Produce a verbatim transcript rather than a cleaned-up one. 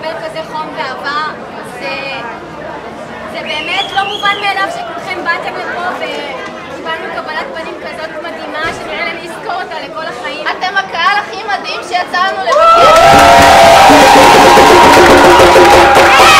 לקבל כזה חום ואהבה. זה באמת לא מובן מאליו שכולכם באתם לפה וקיבלנו קבלת פנים כזאת מדהימה שנראה לי לזכור אותה לכל החיים. אתם הקהל הכי מדהים שיצאנו לבקר.